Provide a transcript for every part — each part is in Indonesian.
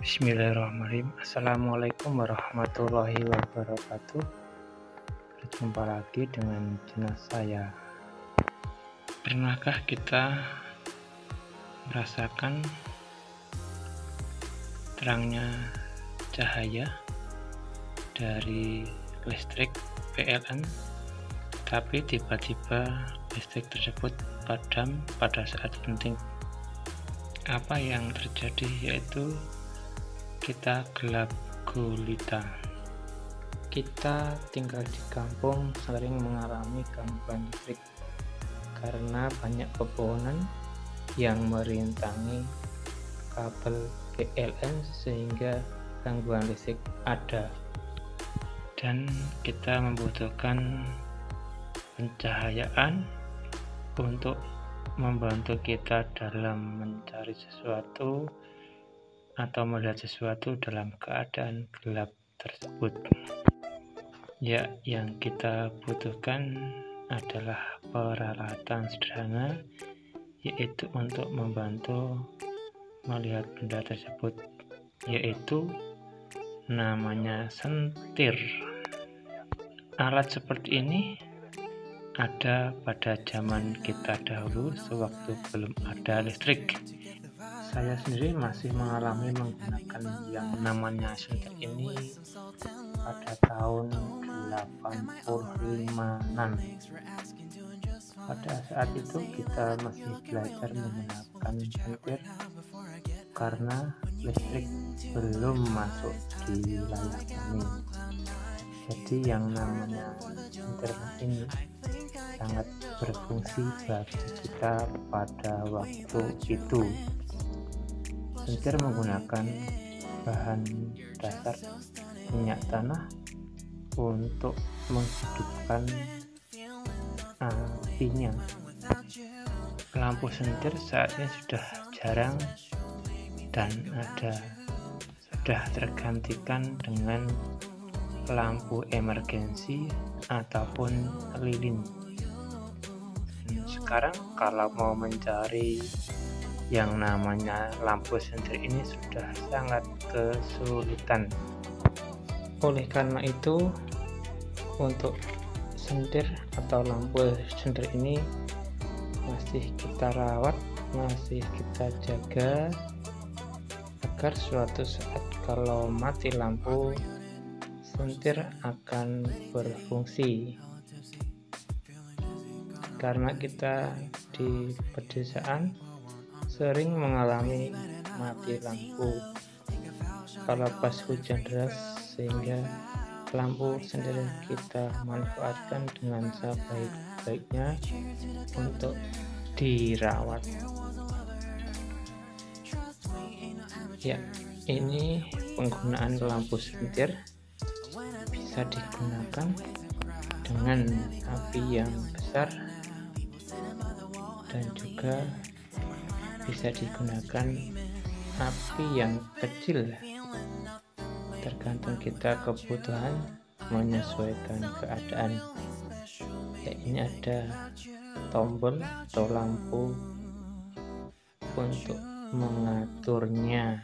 Bismillahirrahmanirrahim. Assalamualaikum warahmatullahi wabarakatuh. Berjumpa lagi dengan channel saya. Pernahkah kita merasakan terangnya cahaya dari listrik PLN, tapi tiba-tiba listrik tersebut padam pada saat penting? Apa yang terjadi yaitu kita gelap gulita. Kita tinggal di kampung sering mengalami gangguan listrik karena banyak pepohonan yang merintangi kabel PLN sehingga gangguan listrik ada, dan kita membutuhkan pencahayaan untuk membantu kita dalam mencari sesuatu atau melihat sesuatu dalam keadaan gelap tersebut. Ya, yang kita butuhkan adalah peralatan sederhana, yaitu untuk membantu melihat benda tersebut, yaitu namanya sentir. Alat seperti ini ada pada zaman kita dahulu sewaktu belum ada listrik. Saya sendiri masih mengalami menggunakan yang namanya sentir ini pada tahun 85-an. Pada saat itu kita masih belajar menggunakan sentir karena listrik belum masuk di wilayah kami. Jadi yang namanya sentir ini sangat berfungsi bagi kita pada waktu itu. Sentir menggunakan bahan dasar minyak tanah untuk menghidupkan apinya. Lampu sentir saat ini sudah jarang dan sudah tergantikan dengan lampu emergensi ataupun lilin. Sekarang kalau mau mencari yang namanya lampu sentir ini sudah sangat kesulitan. Oleh karena itu, untuk sentir atau lampu sentir ini masih kita rawat, masih kita jaga agar suatu saat kalau mati lampu, sentir akan berfungsi. Karena kita di pedesaan sering mengalami mati lampu kalau pas hujan deras, sehingga lampu sentir kita manfaatkan dengan sebaik-baiknya untuk dirawat. Ya, ini penggunaan lampu sentir bisa digunakan dengan api yang besar dan juga bisa digunakan api yang kecil, tergantung kita kebutuhan menyesuaikan keadaan. Ya, ini ada tombol atau lampu untuk mengaturnya,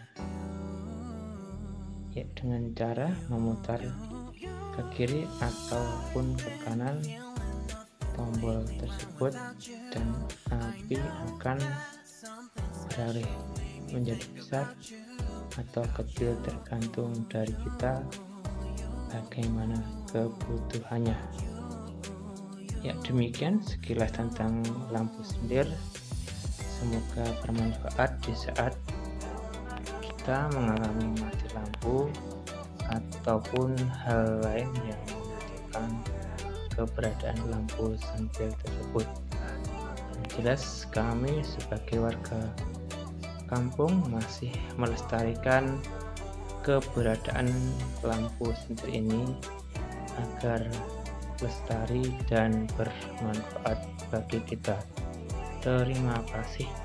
ya, dengan cara memutar ke kiri ataupun ke kanan tombol tersebut, dan api akan beralih menjadi besar atau kecil tergantung dari kita bagaimana kebutuhannya. Ya, demikian sekilas tentang lampu sentir. Semoga bermanfaat di saat kita mengalami mati lampu ataupun hal lain yang menandakan keberadaan lampu sentir tersebut. Yang jelas kami sebagai warga kampung masih melestarikan keberadaan lampu sentir ini agar lestari dan bermanfaat bagi kita. Terima kasih.